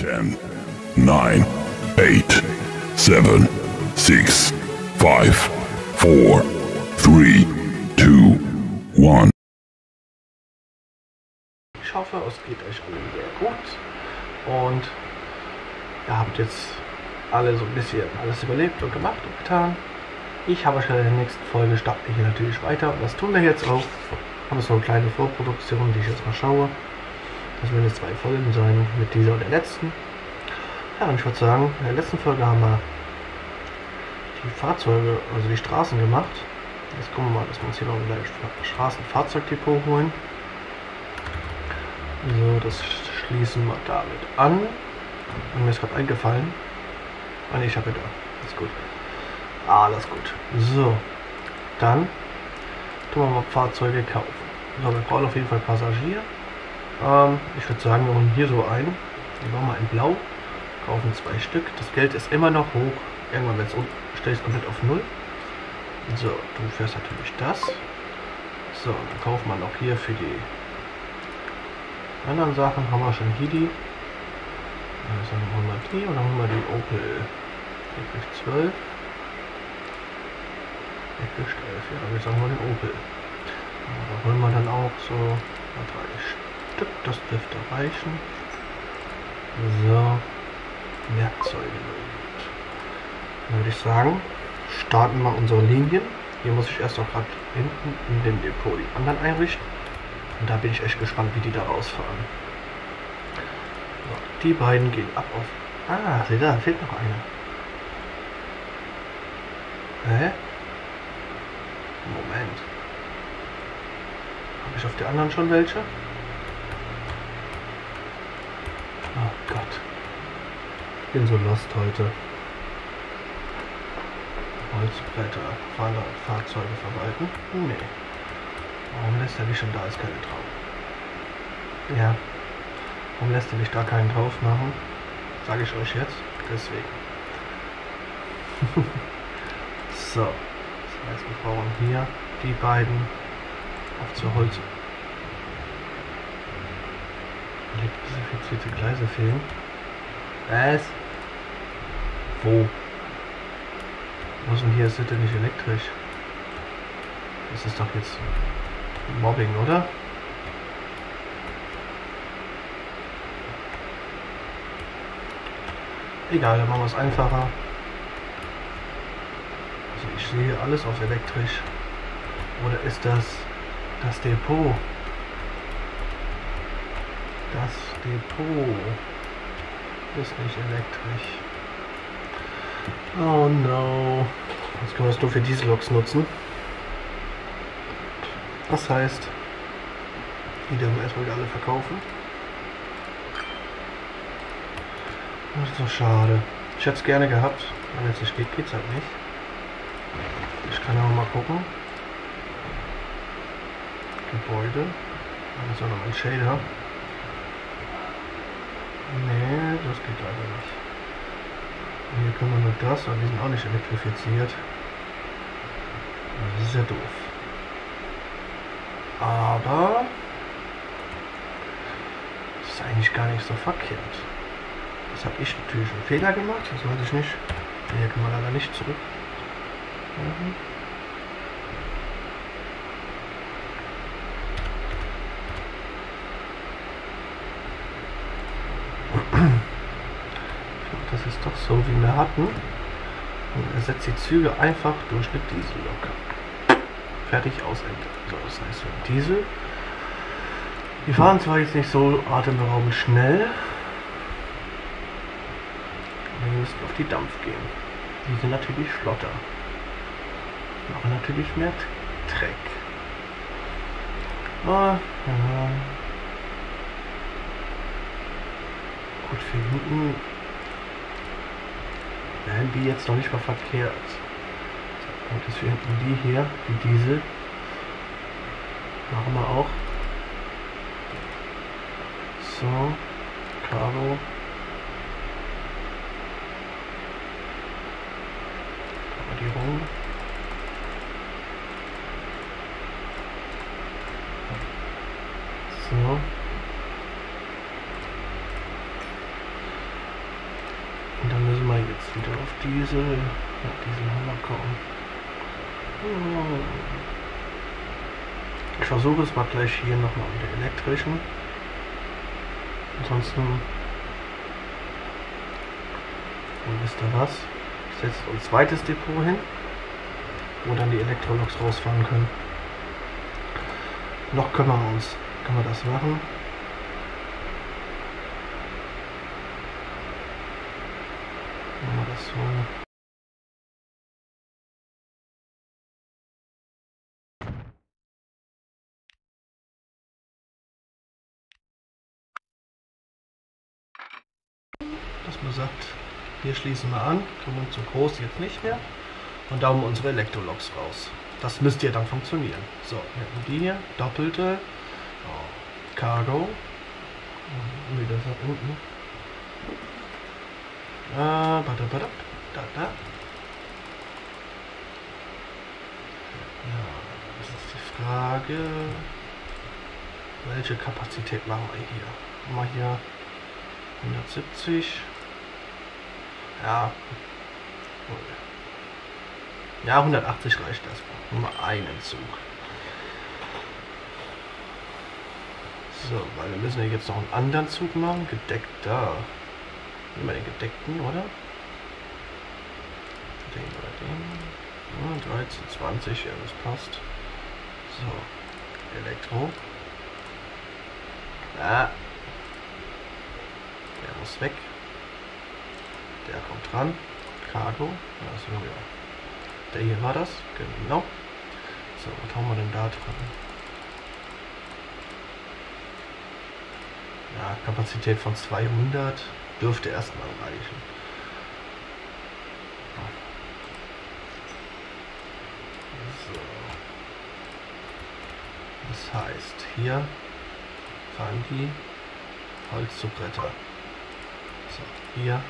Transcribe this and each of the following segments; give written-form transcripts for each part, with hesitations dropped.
10, 9, 8, 7, 6, 5, 4, 3, 2, 1. Ich hoffe, es geht euch allen sehr gut und ihr habt jetzt alle so ein bisschen alles überlebt und gemacht und getan. Ich habe euch in der nächsten Folge starten wir hier natürlich weiter und das tun wir jetzt auch. Haben so eine kleine Vorproduktion, die ich jetzt mal schaue. Das werden jetzt 2 Folgen sein, mit dieser und der letzten. Ja, und ich würde sagen, in der letzten Folge haben wir die Fahrzeuge, also die Straßen gemacht. Jetzt gucken wir mal, dass wir uns hier noch ein Straßenfahrzeugdepot holen. So, das schließen wir damit an. Und mir ist gerade eingefallen. Ah ne, ich habe da. Ist gut. Alles gut. So, dann tun wir mal Fahrzeuge kaufen. So, wir brauchen auf jeden Fall Passagier. Ich würde sagen, wir holen hier so einen. Den machen wir in Blau. Kaufen 2 Stück. Das Geld ist immer noch hoch. Irgendwann, wenn es unten stelle ich es komplett auf 0. So, du fährst natürlich das. So, dann kaufen wir noch hier für die anderen Sachen. Haben wir schon hier die. Also holen wir die und dann holen wir die Opel. Die kriegt 12. Die kriegt 11. Ja, wir sagen mal den Opel. Da holen wir dann auch so 3 Stück. Das dürfte reichen. So. Werkzeuge. Dann würde ich sagen, starten wir unsere Linien. Hier muss ich erst noch gerade hinten in dem Depot die anderen einrichten. Und da bin ich echt gespannt, wie die da rausfahren. So, die beiden gehen ab auf... Ah, seht ihr, da fehlt noch einer. Hä? Moment. Habe ich auf der anderen schon welche? Oh Gott. Ich bin so lost heute. Holzbretter, Fahrzeuge verwalten? Nee. Warum lässt er mich schon da ist keine drauf? Ja. Warum lässt er mich da keinen drauf machen? Sage ich euch jetzt. Deswegen. So. Das heißt, wir brauchen hier die beiden auf zur Holz. Elektrifizierte Gleise fehlen. Was? Wo? Wo ist denn hier? Ist das denn nicht elektrisch? Das ist doch jetzt Mobbing, oder? Egal, dann machen wir es einfacher. Also ich sehe alles auf elektrisch. Oder ist das Depot? Das Depot ist nicht elektrisch. Oh no. Jetzt können wir es nur für Dieselloks nutzen. Das heißt, die dürfen wir erstmal wieder alle verkaufen. Das ist so schade. Ich hätte es gerne gehabt, aber wenn es nicht geht, geht es halt nicht. Ich kann auch mal gucken. Gebäude. Dann ist auch noch ein Shader. Nee, das geht leider nicht. Hier können wir nur das, aber die sind auch nicht elektrifiziert. Das ist ja doof. Aber das ist eigentlich gar nicht so verkehrt. Das habe ich natürlich einen Fehler gemacht, das weiß ich nicht. Hier kann man leider nicht zurück. Das ist doch so, wie wir hatten. Und ersetzt die Züge einfach durch eine Diesellok. Fertig, aus, Ende. So, das heißt, wir haben Diesel. Die fahren zwar jetzt nicht so atemberaubend schnell, aber wir müssen auf die Dampf gehen. Die sind natürlich flotter. Machen natürlich mehr Dreck. Ja. Gut, für hinten wären die jetzt noch nicht mal verkehrt. Und das für hinten die hier, die Diesel, machen wir auch. So, Cargo. Die rum. So. jetzt wieder auf Diesel. Ja, Diesel haben wir kommen. Ich versuche es mal gleich hier nochmal mit der elektrischen. Ansonsten, und wisst ihr was? Ich setze ein zweites Depot hin, wo dann die Elektroloks rausfahren können. Noch können wir das machen. Machen wir das so. Dass man sagt, hier schließen wir an, und zu groß jetzt nicht mehr. Und da haben wir unsere Elektroloks raus. Das müsste ja dann funktionieren. So, wir haben die hier, doppelte, Cargo. Wie das da unten. Da. Ja, das ist die Frage, welche Kapazität machen wir hier? Machen wir hier 170. Ja. Ja, 180 reicht erstmal. Nur mal einen Zug. So, weil wir müssen ja jetzt noch einen anderen Zug machen. Gedeckter. Nehmen wir den gedeckten, oder? Den oder den. Ja, 13, 20, ja, das passt. So. Elektro. Ja. Der muss weg. Der kommt dran. Cargo. Ja, so, ja. Der hier war das. Genau. So, was haben wir denn da dran? Ja, Kapazität von 200 dürfte erstmal reichen. So. Das heißt, hier fahren die Holzzubretter. So, hier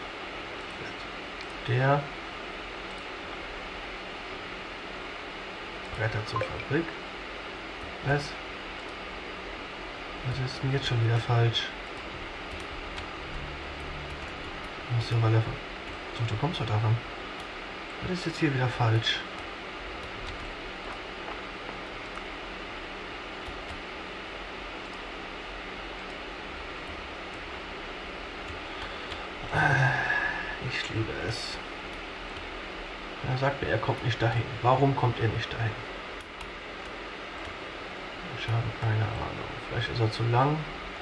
der Bretter zur Fabrik. Was ist denn jetzt schon wieder falsch? Was ist denn, weil er... So, du kommst doch daran. Was ist jetzt hier wieder falsch? Ich liebe es. Er sagt mir, er kommt nicht dahin. Warum kommt er nicht dahin? Ich habe keine Ahnung. Vielleicht ist er zu lang.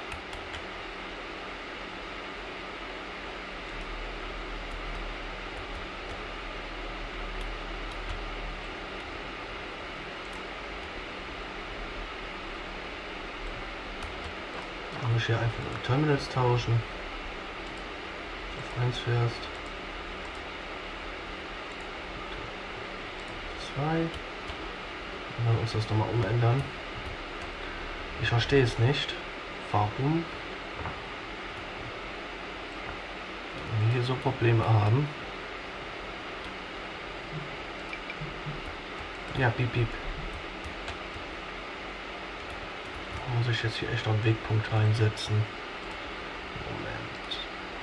Da muss ich hier einfach nur Terminals tauschen. Auf 1 fährst. 2. Und dann uns das nochmal umändern. Ich verstehe es nicht, warum wir hier so Probleme haben. Ja, piep, piep. Da muss ich jetzt hier echt noch einen Wegpunkt reinsetzen. Moment.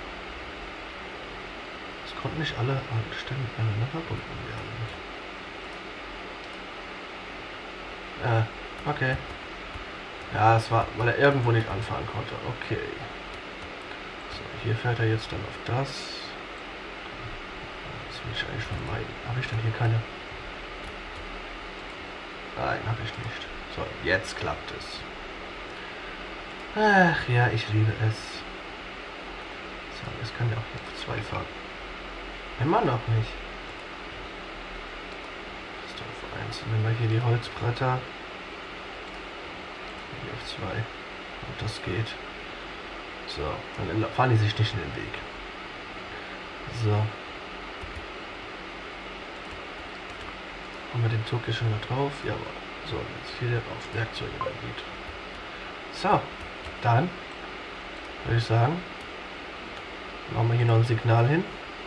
Es konnten nicht alle Stellen miteinander verbunden werden. Okay. Ja, es war, weil er irgendwo nicht anfahren konnte. Okay. So, hier fährt er jetzt dann auf das. Das will ich eigentlich vermeiden. Habe ich denn hier keine? Nein, habe ich nicht. So, jetzt klappt es. Ach ja, ich liebe es. So, es kann ja auch auf 2 fahren. Immer noch nicht. Das ist doch auf 1. Nehmen wir hier die Holzbretter. Hier auf 2. Und das geht. So, dann fahren die sich nicht in den Weg. So. Haben wir den Zug hier schon da drauf? Jawohl. So, jetzt hier auf Werkzeuge geht. So, dann würde ich sagen, machen wir hier noch ein Signal hin.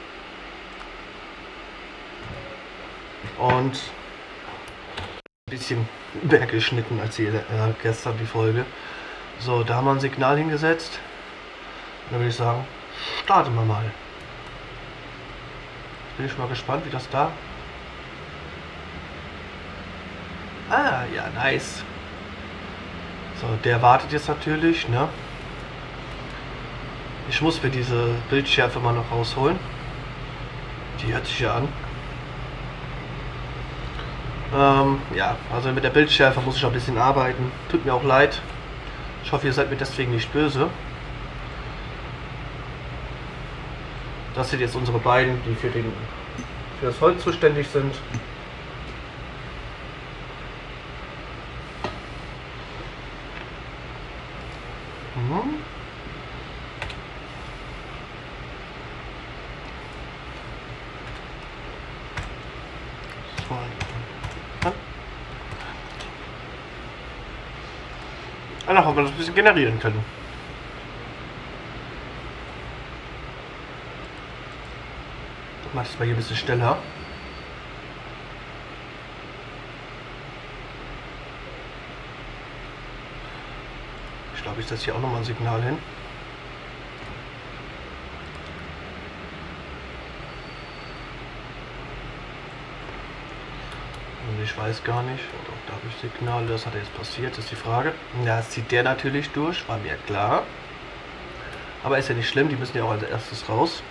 Und ein bisschen mehr geschnitten als gestern die Folge. So, da haben wir ein Signal hingesetzt. Dann würde ich sagen, starten wir mal. Bin ich mal gespannt, wie das da... Ah, ja, nice. So, der wartet jetzt natürlich, ne? Ich muss mir diese Bildschärfe mal noch rausholen. Die hört sich ja an. Ja, also mit der Bildschärfe muss ich noch ein bisschen arbeiten. Tut mir auch leid. Ich hoffe, ihr seid mir deswegen nicht böse. Das sind jetzt unsere beiden, die für das Holz zuständig sind. Einfach, ob wir das ein bisschen generieren können. Ich mache das mal hier ein bisschen schneller. Ich glaube, ich setze hier auch nochmal ein Signal hin. Und ich weiß gar nicht, doch, da habe ich Signale, das hat jetzt passiert, das ist die Frage. Ja, das zieht der natürlich durch, war mir klar. Aber ist ja nicht schlimm, die müssen ja auch als erstes raus.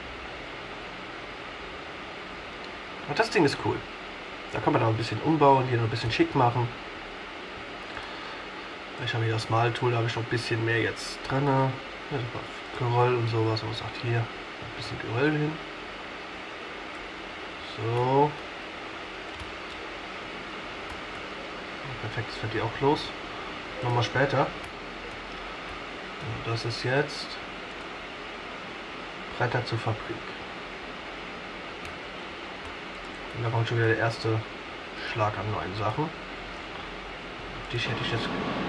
Und das Ding ist cool. Da kann man noch ein bisschen umbauen, hier noch ein bisschen schick machen. Ich habe hier das Maltool, da habe ich noch ein bisschen mehr jetzt drin. Ja, Geröll und sowas. Man sagt hier ein bisschen Geröll hin. So. Perfekt, das fährt die auch los. Nochmal später. Das ist jetzt Bretter zur Fabrik. Und da kommt schon wieder der erste Schlag an neuen Sachen. Dich hätte ich jetzt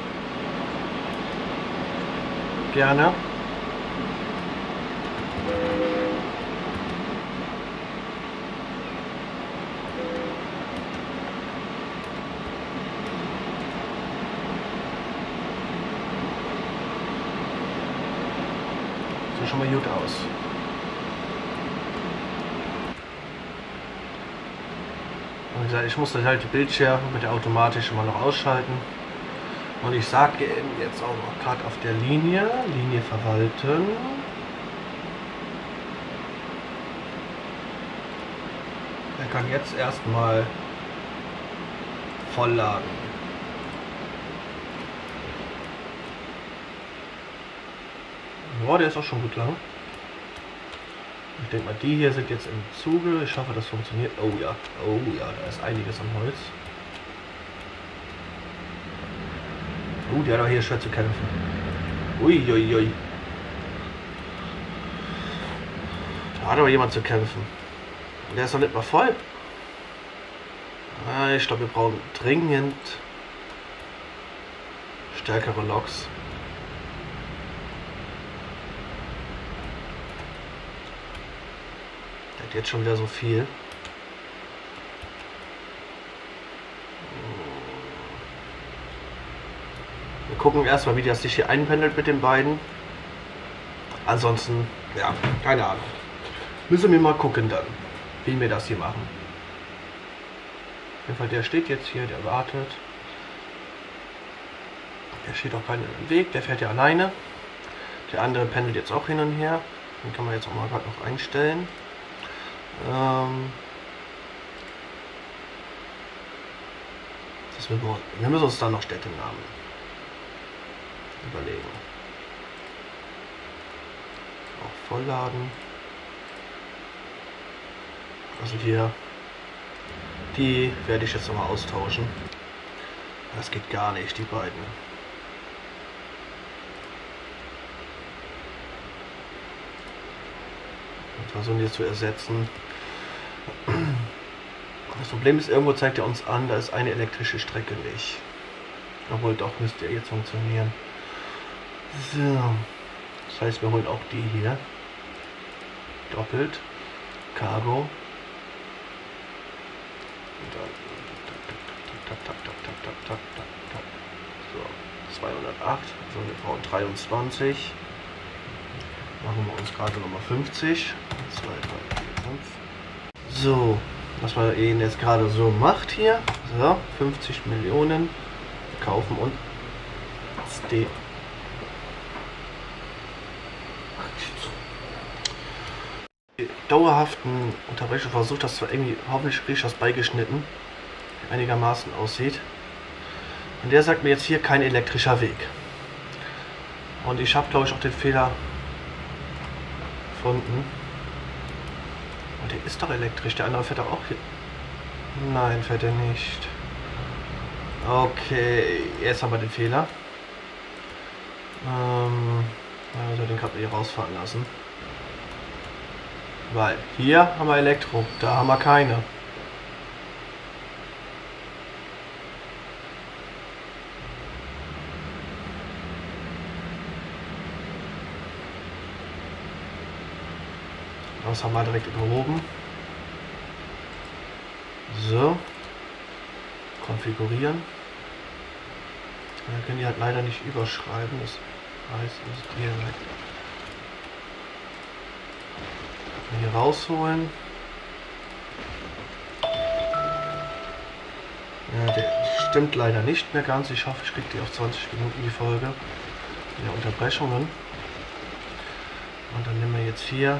gerne. Sieht schon mal gut aus. Wie gesagt, ich musste halt die Bildschärfe mit der automatischen mal noch ausschalten. Und ich sage jetzt auch noch gerade auf der Linie verwalten. Er kann jetzt erstmal voll laden. Boah, der ist auch schon gut lang. Ich denke mal, die hier sind jetzt im Zuge. Ich hoffe, das funktioniert. Oh ja, da ist einiges am Holz. Der hat aber hier schwer zu kämpfen. Uiuiui. Da hat aber jemand zu kämpfen. Der ist noch nicht mal voll. Ich glaube, wir brauchen dringend stärkere Loks. Der hat jetzt schon wieder so viel. Wir gucken erstmal, wie das sich hier einpendelt mit den beiden. Ansonsten, ja, keine Ahnung. Müssen wir mal gucken dann, wie wir das hier machen. Auf jeden Fall, der steht jetzt hier, der wartet. Der steht auch keinen im Weg, der fährt ja alleine. Der andere pendelt jetzt auch hin und her. Den kann man jetzt auch mal gerade noch einstellen. Wir müssen uns dann noch Städtenamen überlegen. Auch vollladen. Also hier, die werde ich jetzt nochmal austauschen. Das geht gar nicht, die beiden. Und versuchen die zu ersetzen. Das Problem ist, irgendwo zeigt er uns an, da ist eine elektrische Strecke nicht. Obwohl, doch müsste er jetzt funktionieren. So. Das heißt, wir holen auch die hier. Doppelt. Cargo. Und dann. So. 208. Also wir brauchen 23. Machen wir uns gerade nochmal 50. 2, 3, 4, 5. So, was man ihn jetzt gerade so macht hier. So, 50 Millionen kaufen und die dauerhaften Unterbrechung versucht, das zwar irgendwie, hoffentlich kriege ich das beigeschnitten, einigermaßen aussieht. Und der sagt mir jetzt hier kein elektrischer Weg. Und ich habe, glaube ich, auch den Fehler gefunden. Und der ist doch elektrisch, der andere fährt doch auch hier. Nein, fährt er nicht. Okay, jetzt haben wir den Fehler. Also den kann man hier rausfahren lassen. Weil hier haben wir Elektro, da haben wir keine. Das haben wir direkt überhoben. So. Konfigurieren. Wir können die halt leider nicht überschreiben. Das heißt, wir müssen hier weg. Hier rausholen. Ja, der stimmt leider nicht mehr ganz. Ich hoffe, ich kriege die auf 20 Minuten die Folge. Ja, Unterbrechungen. Und dann nehmen wir jetzt hier.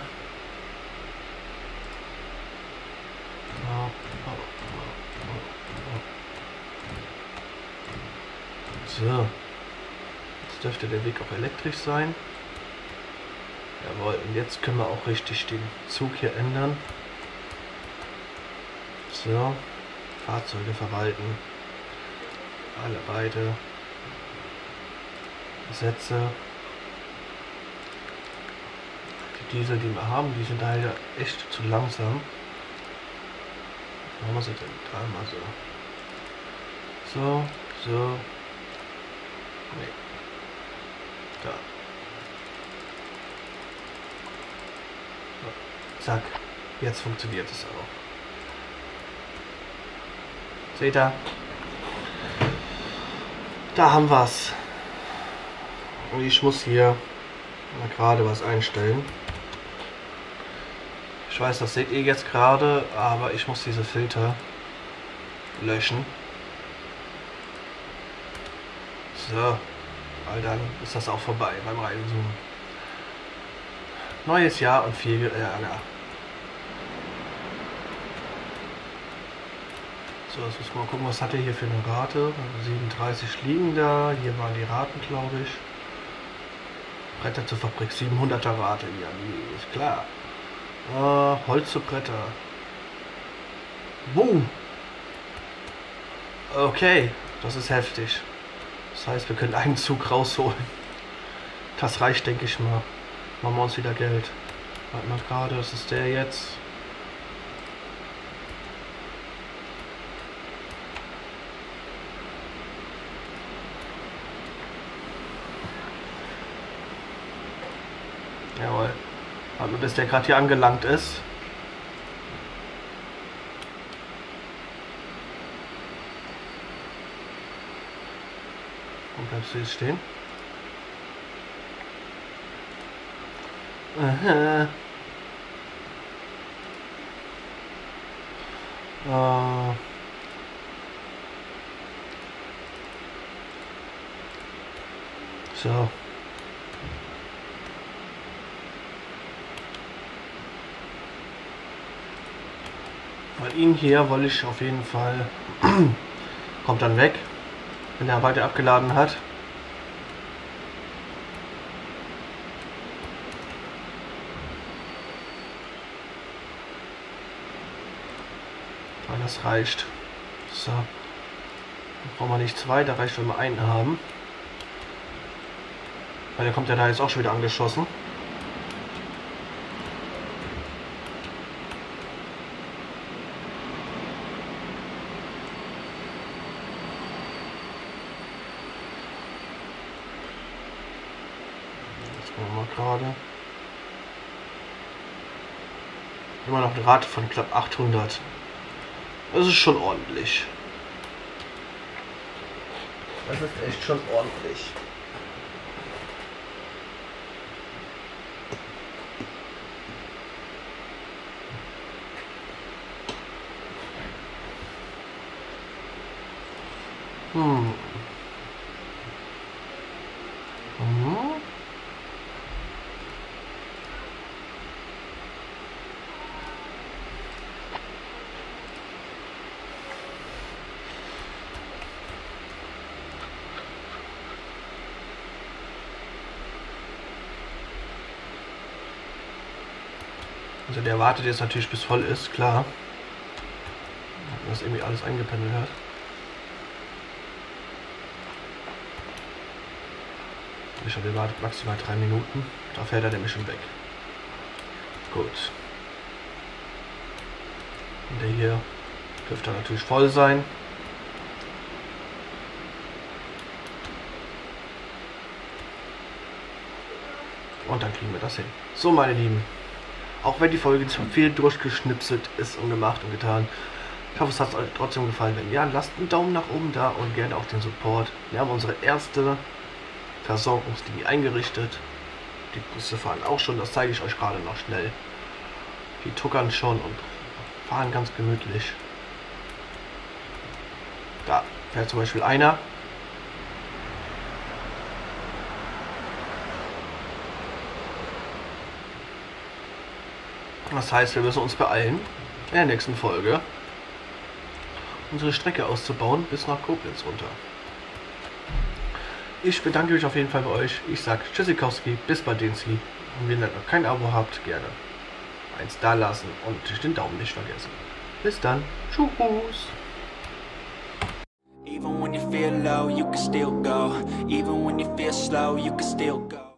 So. Jetzt dürfte der Weg auch elektrisch sein. Jawohl, und jetzt können wir auch richtig den Zug hier ändern. So, Fahrzeuge verwalten. Alle beide Sätze. Die Diesel, die wir haben, die sind leider echt zu langsam. Was machen wir sie denn? Da mal so. So, so. Nee. Da. Zack, jetzt funktioniert es auch. Seht ihr? Da haben wir es. Und ich muss hier mal gerade was einstellen. Ich weiß, das seht ihr jetzt gerade, aber ich muss diese Filter löschen. So, weil dann ist das auch vorbei beim Reinzoomen. Neues Jahr und viel Ärger. So, jetzt müssen wir mal gucken, was hat er hier für eine Rate. 37 liegen da, hier waren die Raten, glaube ich. Bretter zur Fabrik, 700er Rate, ja, ist klar. Holz zu Bretter. Boom! Okay, das ist heftig. Das heißt, wir können einen Zug rausholen. Das reicht, denke ich mal. Machen wir uns wieder Geld. Warte mal gerade, das ist der jetzt. Jawohl. Warte mal, bis der gerade hier angelangt ist. Und bleibst du jetzt stehen? Aha. So. Weil ihn hier wollte ich auf jeden Fall kommt dann weg, wenn er weiter abgeladen hat. Weil das reicht. So. Dann brauchen wir nicht zwei, da reicht, wenn wir einen haben. Weil der kommt ja da jetzt auch schon wieder angeschossen. Gerade. Immer noch eine Rate von knapp 800. Das ist schon ordentlich. Das ist echt schon ordentlich. Mhm. Also der wartet jetzt natürlich bis voll ist, klar. Dass irgendwie alles eingependelt hat. Ich habe wartet maximal 3 Minuten. Da fährt er nämlich schon weg. Gut. Und der hier dürfte natürlich voll sein. Und dann kriegen wir das hin. So, meine Lieben. Auch wenn die Folge zu viel durchgeschnipselt ist und gemacht und getan. Ich hoffe, es hat euch trotzdem gefallen. Wenn ja, lasst einen Daumen nach oben da und gerne auch den Support. Wir haben unsere erste Versorgungslinie eingerichtet. Die Busse fahren auch schon, das zeige ich euch gerade noch schnell. Die tuckern schon und fahren ganz gemütlich. Da fährt zum Beispiel einer. Das heißt, wir müssen uns beeilen, in der nächsten Folge unsere Strecke auszubauen bis nach Koblenz runter. Ich bedanke mich auf jeden Fall bei euch. Ich sage Tschüssikowski, bis bald. Und wenn ihr noch kein Abo habt, gerne eins da lassen und den Daumen nicht vergessen. Bis dann. Tschüss. Even when you feel low, you can still go. Even when you feel slow, you can still go.